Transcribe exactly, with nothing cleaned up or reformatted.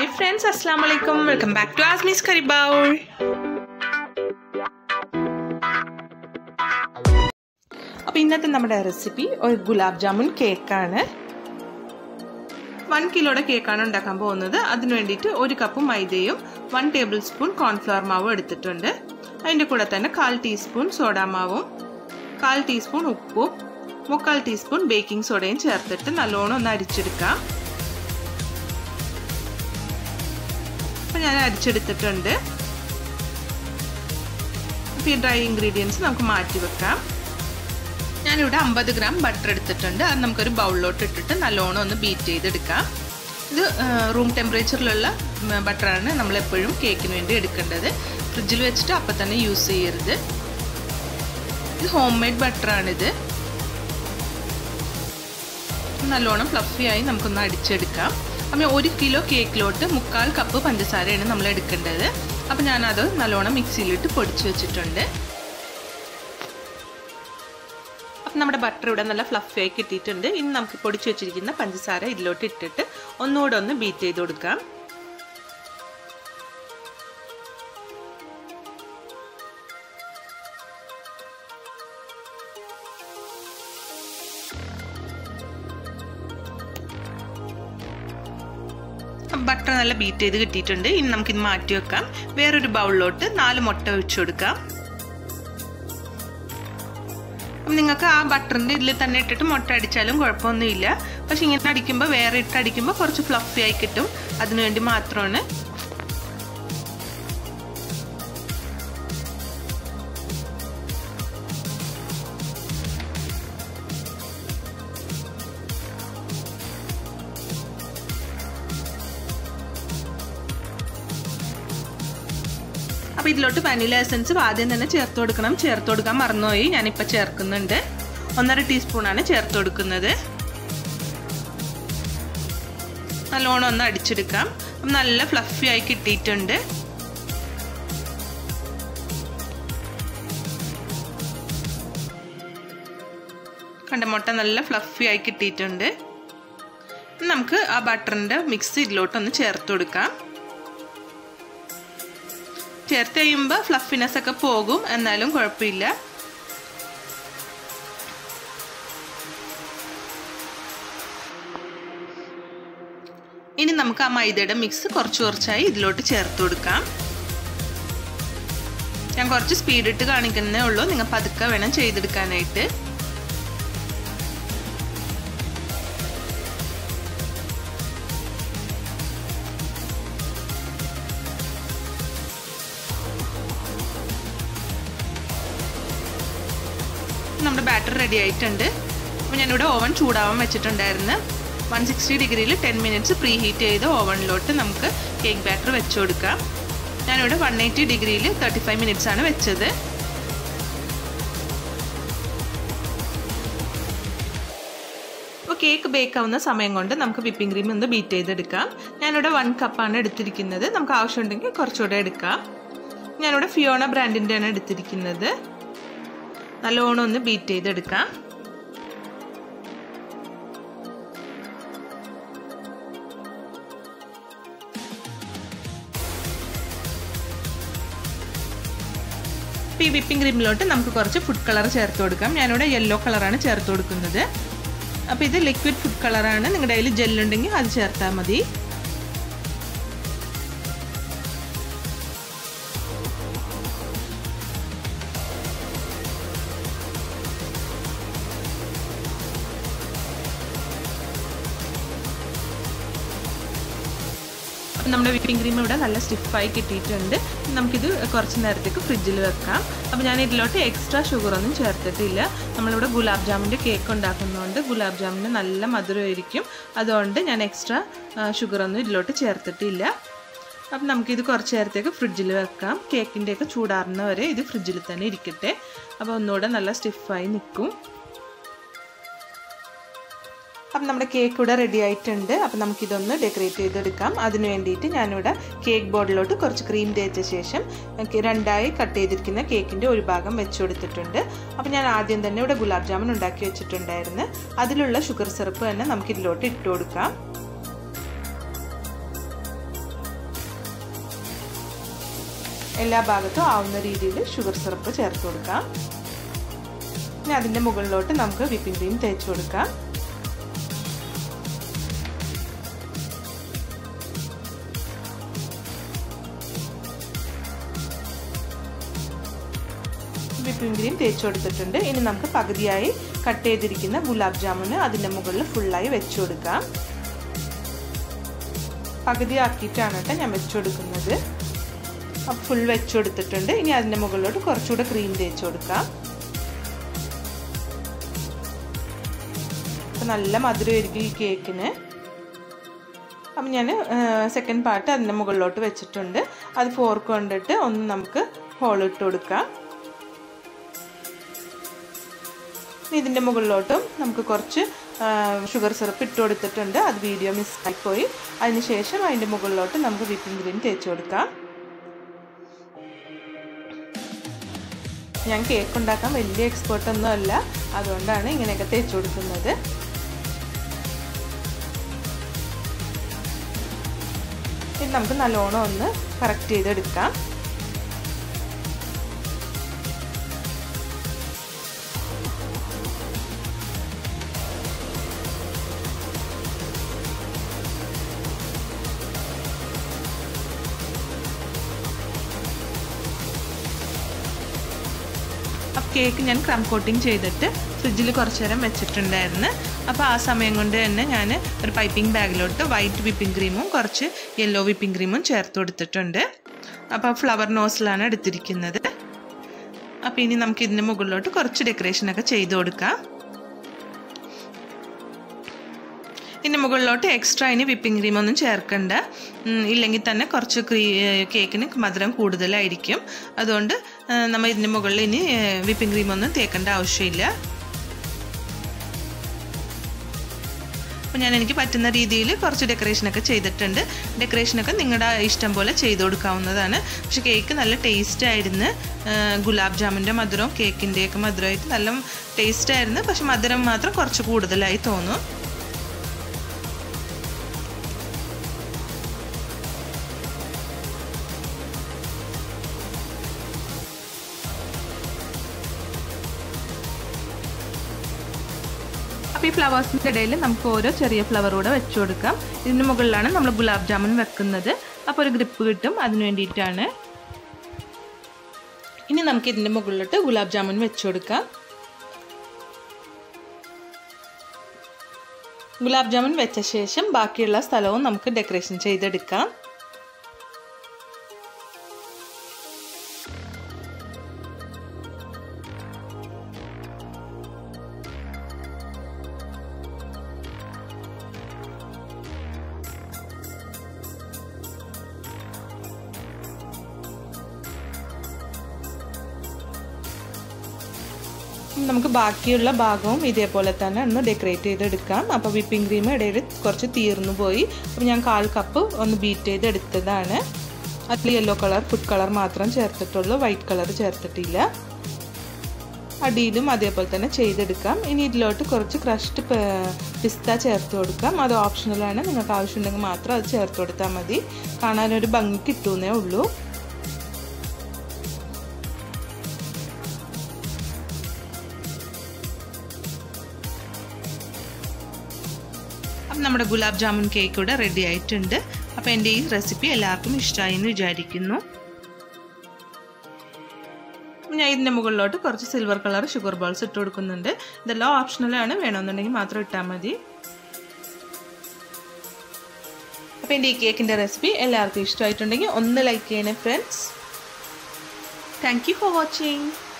Hi friends, Assalamu alaikum. Welcome back to Azmi's Curry Bowl. അപ്പോൾ ഇന്നത്തെ നമ്മുടെ recipe ഒരു ഗുലാബ് ജാമുൻ കേക്കാണ്. one കിലോയുടെ കേക്കാണ് ഉണ്ടാക്കാൻ പോകുന്നത്. അതിനു വേണ്ടിയിട്ട് ഒരു കപ്പ് മൈദയും one ടേബിൾ സ്പൂൺ കോൺഫ്ലവർ മാവും എടുത്തിട്ടുണ്ട്. അതിൻ്റെ കൂടെ തന്നെ കാൽ ടീസ്പൂൺ സോഡാ മാവും കാൽ ടീസ്പൂൺ ഉപ്പും മുക്കാൽ ടീസ്പൂൺ ബേക്കിംഗ് സോഡയും ചേർത്തിട്ട് നല്ലോണം ഒന്ന് അരിച്ചെടുക്കാം. അപ്പോൾ ഞാൻ അരിച്ചെടുത്തിട്ടുണ്ട്. അപ്പോൾ ഈ ഡ്രൈ ഇൻഗ്രീഡിയൻസ് നമുക്ക് മാറ്റി വെക്കാം. ഞാനിവിടെ അമ്പത് ഗ്രാം ബട്ടർ എടുത്തിട്ടുണ്ട്. അത് നമുക്കൊരു ബൗളിലോട്ട് ഇട്ടിട്ട് നല്ലോണം ഒന്ന് ബീറ്റ് ചെയ്തെടുക്കാം. ഇത് റൂം ടെമ്പറേച്ചറിലുള്ള ബട്ടറാണ് നമ്മളെപ്പോഴും കേക്കിന് വേണ്ടി എടുക്കേണ്ടത്. ഫ്രിഡ്ജിൽ വെച്ചിട്ട് അപ്പം തന്നെ യൂസ് ചെയ്യരുത്. ഇത് ഹോം മെയ്ഡ് ബട്ടറാണിത്. നല്ലോണം ഫ്ലഫിയായി നമുക്കൊന്ന് അടിച്ചെടുക്കാം. അപ്പോൾ ഒരു കിലോ കേക്കിലോട്ട് മുക്കാൽ കപ്പ് പഞ്ചസാരയാണ് നമ്മൾ എടുക്കേണ്ടത്. അപ്പോൾ ഞാനത് നല്ലോണം മിക്സിയിലിട്ട് പൊടിച്ച് വെച്ചിട്ടുണ്ട്. അപ്പം നമ്മുടെ ബട്ടർ ഇവിടെ നല്ല ഫ്ലഫിയായി കിട്ടിയിട്ടുണ്ട്. ഇനി നമുക്ക് പൊടിച്ച് വെച്ചിരിക്കുന്ന പഞ്ചസാര ഇതിലോട്ട് ഇട്ടിട്ട് ഒന്നുകൂടെ ഒന്ന് ബീറ്റ് ചെയ്ത് കൊടുക്കാം. ബട്ടർ നല്ല ബീറ്റ് ചെയ്ത് കിട്ടിയിട്ടുണ്ട്. ഇനി നമുക്കിത് മാറ്റി വെക്കാം. വേറൊരു ബൗളിലോട്ട് നാല് മുട്ട ഒഴിച്ചു കൊടുക്കാം. അപ്പം നിങ്ങൾക്ക് ആ ബട്ടറിൻ്റെ ഇതിൽ തന്നെ ഇട്ടിട്ട് മുട്ട അടിച്ചാലും കുഴപ്പമൊന്നുമില്ല. പക്ഷെ ഇങ്ങനെ അടിക്കുമ്പോൾ വേറെ ഇട്ട് അടിക്കുമ്പോൾ കുറച്ച് ഫ്ലഫി ആയി കിട്ടും. അതിനുവേണ്ടി മാത്രമാണ്. അപ്പോൾ ഇതിലോട്ട് വാനില എസൻസ് ആദ്യം തന്നെ ചേർത്ത് കൊടുക്കണം. ചേർത്ത് കൊടുക്കാൻ മറന്നുപോയി, ഞാനിപ്പോൾ ചേർക്കുന്നുണ്ട്. ഒന്നര ടീസ്പൂണാണ് ചേർത്ത് കൊടുക്കുന്നത്. നല്ലോണം ഒന്ന് അടിച്ചെടുക്കാം. അപ്പം നല്ല ഫ്ലഫി ആയി കിട്ടിയിട്ടുണ്ട്. കണ്ട മുട്ട നല്ല ഫ്ലഫി ആയി കിട്ടിയിട്ടുണ്ട്. നമുക്ക് ആ ബട്ടറിൻ്റെ മിക്സ് ഇതിലോട്ടൊന്ന് ചേർത്ത് കൊടുക്കാം. ചേർത്ത് കഴിയുമ്പോൾ ഫ്ലഫിനെസ് ഒക്കെ പോകും, എന്നാലും കുഴപ്പമില്ല. ഇനി നമുക്ക് ആ മൈദയുടെ മിക്സ് കുറച്ച് കുറച്ചായി ഇതിലോട്ട് ചേർത്ത് കൊടുക്കാം. ഞാൻ കുറച്ച് സ്പീഡിട്ട് കാണിക്കുന്നേ ഉള്ളൂ, നിങ്ങൾ പതുക്കെ വേണം ചെയ്തെടുക്കാനായിട്ട്. നമ്മുടെ ബാറ്റർ റെഡി ആയിട്ടുണ്ട്. അപ്പോൾ ഞാനിവിടെ ഓവൻ ചൂടാവാൻ വെച്ചിട്ടുണ്ടായിരുന്നു. വൺ സിക്സ്റ്റി ഡിഗ്രിയിൽ ടെൻ മിനിറ്റ്സ് പ്രീ ഹീറ്റ് ചെയ്ത് ഓവനിലോട്ട് നമുക്ക് കേക്ക് ബാറ്റർ വെച്ച് കൊടുക്കാം. ഞാനിവിടെ വൺ എയ്റ്റി ഡിഗ്രിയിൽ തേർട്ടി ഫൈവ് മിനിറ്റ്സ് ആണ് വെച്ചത്. അപ്പോൾ കേക്ക് ബേക്ക് ആവുന്ന സമയം കൊണ്ട് നമുക്ക് വിപ്പിംഗ് ക്രീം ഒന്ന് ബീറ്റ് ചെയ്തെടുക്കാം. ഞാനിവിടെ വൺ കപ്പാണ് എടുത്തിരിക്കുന്നത്. നമുക്ക് ആവശ്യമുണ്ടെങ്കിൽ കുറച്ചുകൂടെ എടുക്കാം. ഞാനിവിടെ ഫിയോണ ബ്രാൻഡിൻ്റെയാണ് എടുത്തിരിക്കുന്നത്. നല്ലോണം ഒന്ന് ബീറ്റ് ചെയ്തെടുക്കാം. ഈ വിപ്പിംഗ് ക്രീമിലോട്ട് നമുക്ക് കുറച്ച് ഫുഡ് കളർ ചേർത്ത് കൊടുക്കാം. ഞാനിവിടെ യെല്ലോ കളറാണ് ചേർത്ത് കൊടുക്കുന്നത്. അപ്പോൾ ഇത് ലിക്വിഡ് ഫുഡ് കളറാണ്. നിങ്ങളുടെ കയ്യിൽ ജെല്ലുണ്ടെങ്കിൽ അത് ചേർത്താൽ മതി. നമ്മുടെ വിപ്പിംഗ് ക്രീം ഇവിടെ നല്ല സ്റ്റിഫായി കിട്ടിയിട്ടുണ്ട്. നമുക്കിത് കുറച്ച് നേരത്തേക്ക് ഫ്രിഡ്ജിൽ വെക്കാം. അപ്പോൾ ഞാൻ ഇതിലോട്ട് എക്സ്ട്രാ ഷുഗറൊന്നും ചേർത്തിട്ടില്ല. നമ്മളിവിടെ ഗുലാബ് ജാമുൻ്റെ കേക്ക് ഉണ്ടാക്കുന്നതുകൊണ്ട് ഗുലാബ് ജാമുന് നല്ല മധുരമായിരിക്കും. അതുകൊണ്ട് ഞാൻ എക്സ്ട്രാ ഷുഗറൊന്നും ഇതിലോട്ട് ചേർത്തിട്ടില്ല. അപ്പം നമുക്കിത് കുറച്ച് നേരത്തേക്ക് ഫ്രിഡ്ജിൽ വെക്കാം. കേക്കിൻ്റെയൊക്കെ ചൂടാറുന്ന വരെ ഇത് ഫ്രിഡ്ജിൽ തന്നെ ഇരിക്കട്ടെ. അപ്പോൾ ഒന്നുകൂടെ നല്ല സ്റ്റിഫായി നിൽക്കും. അപ്പം നമ്മുടെ കേക്ക് ഇവിടെ റെഡി ആയിട്ടുണ്ട്. അപ്പം നമുക്കിതൊന്ന് ഡെക്കറേറ്റ് ചെയ്തെടുക്കാം. അതിന് വേണ്ടിയിട്ട് ഞാനിവിടെ കേക്ക് ബോർഡിലോട്ട് കുറച്ച് ക്രീം തേച്ച ശേഷം രണ്ടായി കട്ട് ചെയ്തിരിക്കുന്ന കേക്കിൻ്റെ ഒരു ഭാഗം വെച്ച് കൊടുത്തിട്ടുണ്ട്. അപ്പം ഞാൻ ആദ്യം തന്നെ ഇവിടെ ഗുലാബ് ജാമുൻ ഉണ്ടാക്കി വെച്ചിട്ടുണ്ടായിരുന്നു. അതിലുള്ള ഷുഗർ സിറപ്പ് തന്നെ നമുക്കിതിലോട്ട് ഇട്ട് കൊടുക്കാം. എല്ലാ ഭാഗത്തും ആവുന്ന രീതിയിൽ ഷുഗർ സിറപ്പ് ചേർത്ത് കൊടുക്കാം. ഇനി അതിൻ്റെ മുകളിലോട്ട് നമുക്ക് വിപ്പിംഗ് ക്രീം തേച്ച് കൊടുക്കാം. വിപ്പിംഗ് ക്രീം തേച്ച് കൊടുത്തിട്ടുണ്ട്. ഇനി നമുക്ക് പകുതിയായി കട്ട് ചെയ്തിരിക്കുന്ന ഗുലാബ് ജാമുന് അതിൻ്റെ മുകളിൽ ഫുള്ളായി വെച്ച് കൊടുക്കാം. പകുതി ആക്കിയിട്ടാണ് കേട്ടോ ഞാൻ വെച്ച് കൊടുക്കുന്നത്. അപ്പോൾ ഫുൾ വെച്ച് കൊടുത്തിട്ടുണ്ട്. ഇനി അതിൻ്റെ മുകളിലോട്ട് കുറച്ചുകൂടെ ക്രീം തേച്ച് കൊടുക്കാം. അപ്പോൾ നല്ല മധുരമായിരിക്കും ഈ കേക്കിന്. അപ്പം ഞാൻ സെക്കൻഡ് പാർട്ട് അതിൻ്റെ മുകളിലോട്ട് വെച്ചിട്ടുണ്ട്. അത് ഫോർക്ക് കൊണ്ടിട്ട് ഒന്ന് നമുക്ക് ഹോളിട്ട് കൊടുക്കാം. ഇതിൻ്റെ മുകളിലോട്ടും നമുക്ക് കുറച്ച് ഷുഗർ സിറപ്പ് ഇട്ട് കൊടുത്തിട്ടുണ്ട്. അത് വീഡിയോ മിസ്സായിപ്പോയി. അതിനുശേഷം അതിൻ്റെ മുകളിലോട്ട് നമുക്ക് വിപ്പിംഗ് ക്രീം തേച്ച് കൊടുക്കാം. ഞാൻ കേക്ക് ഉണ്ടാക്കാൻ വലിയ എക്സ്പേർട്ടൊന്നും അല്ല, അതുകൊണ്ടാണ് ഇങ്ങനെയൊക്കെ തേച്ച് കൊടുക്കുന്നത്. ഇത് നമുക്ക് നല്ലോണം ഒന്ന് കറക്റ്റ് ചെയ്തെടുക്കാം. കേക്ക് ഞാൻ ക്രം കോട്ടിങ് ചെയ്തിട്ട് ഫ്രിഡ്ജിൽ കുറച്ച് നേരം വെച്ചിട്ടുണ്ടായിരുന്നു. അപ്പോൾ ആ സമയം കൊണ്ട് തന്നെ ഞാൻ ഒരു പൈപ്പിംഗ് ബാഗിലോട്ട് വൈറ്റ് വിപ്പിംഗ് ക്രീമും കുറച്ച് യെല്ലോ വിപ്പിംഗ് ക്രീമും ചേർത്ത് കൊടുത്തിട്ടുണ്ട്. അപ്പോൾ ഫ്ലവർ നോസിലാണ് എടുത്തിരിക്കുന്നത്. അപ്പോൾ ഇനി നമുക്ക് ഇതിൻ്റെ മുകളിലോട്ട് കുറച്ച് ഡെക്കറേഷനൊക്കെ ചെയ്ത് കൊടുക്കാം. ഇതിൻ്റെ മുകളിലോട്ട് എക്സ്ട്രാ ഇനി വിപ്പിംഗ് ക്രീമൊന്നും ചേർക്കണ്ട. ഇല്ലെങ്കിൽ തന്നെ കുറച്ച് ക്രീ കേക്കിന് മധുരം കൂടുതലായിരിക്കും. അതുകൊണ്ട് നമ്മൾ ഇതിൻ്റെ മുകളിൽ ഇനി വിപ്പിംഗ് ക്രീമൊന്നും തേക്കേണ്ട ആവശ്യമില്ല. അപ്പോൾ ഞാൻ എനിക്ക് പറ്റുന്ന രീതിയിൽ കുറച്ച് ഡെക്കറേഷനൊക്കെ ചെയ്തിട്ടുണ്ട്. ഡെക്കറേഷനൊക്കെ നിങ്ങളുടെ ഇഷ്ടം പോലെ ചെയ്ത് കൊടുക്കാവുന്നതാണ്. പക്ഷെ കേക്ക് നല്ല ടേസ്റ്റ് ആയിരുന്നു. ഗുലാബ് ജാമുൻ്റെ മധുരവും കേക്കിൻ്റെയൊക്കെ മധുരമായിട്ട് നല്ല ടേസ്റ്റ് ആയിരുന്നു. പക്ഷെ മധുരം മാത്രം കുറച്ച് കൂടുതലായി തോന്നും. അപ്പോൾ ഈ ഫ്ലവേഴ്സിൻ്റെ ഇടയിൽ നമുക്ക് ഓരോ ചെറിയ ഫ്ലവർ കൂടെ വെച്ച് കൊടുക്കാം. ഇതിന് മുകളിലാണ് നമ്മൾ ഗുലാബ് ജാമുൻ വെക്കുന്നത്. അപ്പോൾ ഒരു ഗ്രിപ്പ് കിട്ടും, അതിന് വേണ്ടിയിട്ടാണ്. ഇനി നമുക്ക് ഇതിൻ്റെ മുകളിലോട്ട് ഗുലാബ് ജാമുൻ വെച്ച് കൊടുക്കാം. ഗുലാബ് ജാമുൻ വെച്ച ശേഷം ബാക്കിയുള്ള സ്ഥലവും നമുക്ക് ഡെക്കറേഷൻ ചെയ്തെടുക്കാം. നമുക്ക് ബാക്കിയുള്ള ഭാഗവും ഇതേപോലെ തന്നെ ഒന്ന് ഡെക്കറേറ്റ് ചെയ്തെടുക്കാം. അപ്പോൾ വിപ്പിംഗ് ക്രീം ഇടയിൽ കുറച്ച് തീർന്നു പോയി. അപ്പോൾ ഞാൻ കാൽ കപ്പ് ഒന്ന് ബീറ്റ് ചെയ്തെടുത്തതാണ്. അതിൽ യെല്ലോ കളർ ഫുഡ് കളർ മാത്രം ചേർത്തിട്ടുള്ളൂ, വൈറ്റ് കളർ ചേർത്തിട്ടില്ല. അടിയിലും അതേപോലെ തന്നെ ചെയ്തെടുക്കാം. ഇനി ഇതിലോട്ട് കുറച്ച് ക്രഷ്ഡ് പിസ്ത ചേർത്ത് കൊടുക്കാം. അത് ഓപ്ഷണലാണ്, നിങ്ങൾക്ക് ആവശ്യമുണ്ടെങ്കിൽ മാത്രം അത് ചേർത്ത് കൊടുത്താൽ മതി. കാണാനൊരു ഭംഗി കിട്ടുന്നേ ഉള്ളൂ. അപ്പം നമ്മുടെ ഗുലാബ് ജാമുൻ കേക്ക് ഇവിടെ റെഡി ആയിട്ടുണ്ട്. അപ്പോൾ എൻ്റെ ഈ റെസിപ്പി എല്ലാവർക്കും ഇഷ്ടമായി എന്ന് വിചാരിക്കുന്നു. ഞാൻ ഇതിൻ്റെ മുകളിലോട്ട് കുറച്ച് സിൽവർ കളർ ഷുഗർ ബോൾസ് ഇട്ട് കൊടുക്കുന്നുണ്ട്. ഇതെല്ലാം ഓപ്ഷണലാണ്, വേണമെന്നുണ്ടെങ്കിൽ മാത്രം ഇട്ടാൽ മതി. അപ്പോൾ എൻ്റെ ഈ കേക്കിൻ്റെ റെസിപ്പി എല്ലാവർക്കും ഇഷ്ടമായിട്ടുണ്ടെങ്കിൽ ഒന്ന് ലൈക്ക് ചെയ്യണേ friends. Thank you for watching.